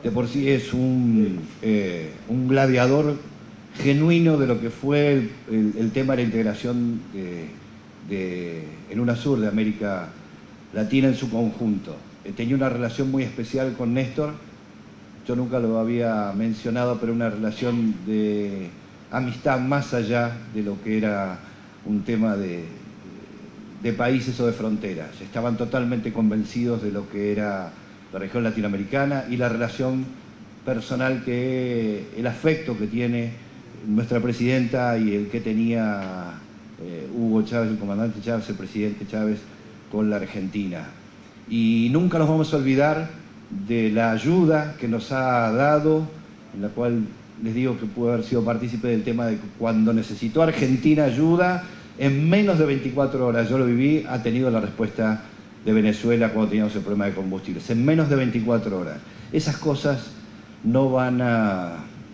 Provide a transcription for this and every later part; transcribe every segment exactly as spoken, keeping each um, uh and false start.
de por sí es un, eh, un gladiador genuino de lo que fue el, el, el tema de la integración de, de, en UNASUR de América Latina en su conjunto. Eh, tenía una relación muy especial con Néstor, yo nunca lo había mencionado, pero una relación de amistad más allá de lo que era un tema de, de países o de fronteras. Estaban totalmente convencidos de lo que era la región latinoamericana y la relación personal, que el afecto que tiene nuestra presidenta y el que tenía eh, Hugo Chávez, el comandante Chávez, el presidente Chávez, con la Argentina. Y nunca nos vamos a olvidar de la ayuda que nos ha dado, en la cual les digo que pude haber sido partícipe del tema de que cuando necesitó Argentina ayuda, en menos de veinticuatro horas, yo lo viví, ha tenido la respuesta de Venezuela cuando teníamos el problema de combustibles, en menos de veinticuatro horas. Esas cosas no van a,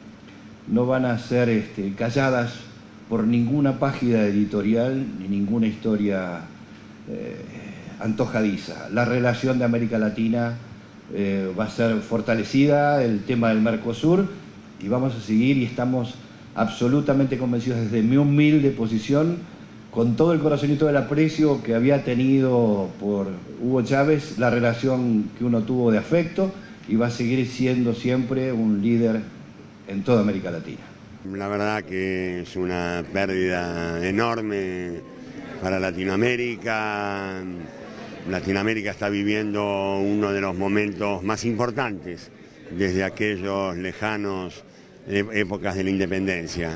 no van a ser este, calladas por ninguna página editorial ni ninguna historia eh, antojadiza. La relación de América Latina eh, va a ser fortalecida, el tema del Mercosur, y vamos a seguir, y estamos absolutamente convencidos desde mi humilde posición, con todo el corazón y todo el aprecio que había tenido por Hugo Chávez, la relación que uno tuvo de afecto, y va a seguir siendo siempre un líder en toda América Latina. La verdad que es una pérdida enorme para Latinoamérica. Latinoamérica está viviendo uno de los momentos más importantes desde aquellos lejanos épocas de la independencia.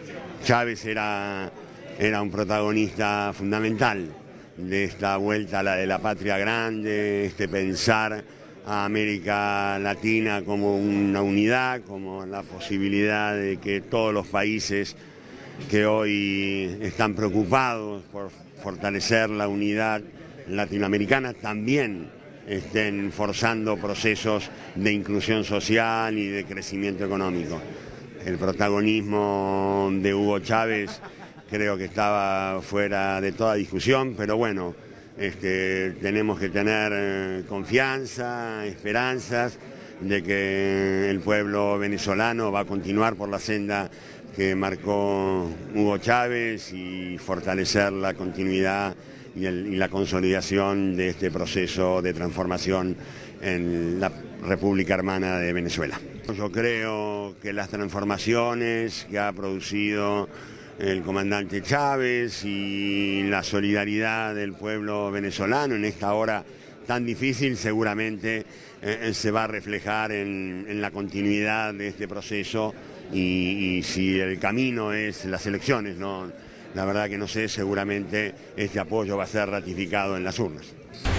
Chávez era, era un protagonista fundamental de esta vuelta a la de la patria grande, este pensar a América Latina como una unidad, como la posibilidad de que todos los países que hoy están preocupados por fortalecer la unidad latinoamericana también estén forzando procesos de inclusión social y de crecimiento económico. El protagonismo de Hugo Chávez creo que estaba fuera de toda discusión, pero bueno, este, tenemos que tener eh, confianza, esperanzas de que el pueblo venezolano va a continuar por la senda que marcó Hugo Chávez y fortalecer la continuidad y, el, y la consolidación de este proceso de transformación en la República Hermana de Venezuela. Yo creo que las transformaciones que ha producido el comandante Chávez y la solidaridad del pueblo venezolano en esta hora tan difícil seguramente eh, se va a reflejar en, en la continuidad de este proceso, y, y si el camino es las elecciones, ¿no? La verdad que no sé, seguramente este apoyo va a ser ratificado en las urnas.